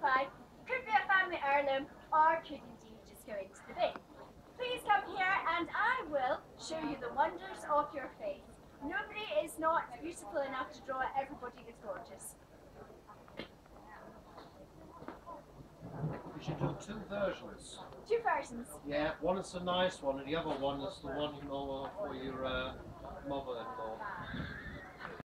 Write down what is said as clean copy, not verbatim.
certified, could be a family heirloom, or could indeed just go into the bin. Please come here and I will show you the wonders of your face. Nobody is not beautiful enough to draw it, everybody is gorgeous. You should do two versions. Two versions? Yeah, one is a nice one and the other one is the one, you know, for your mother-in-law.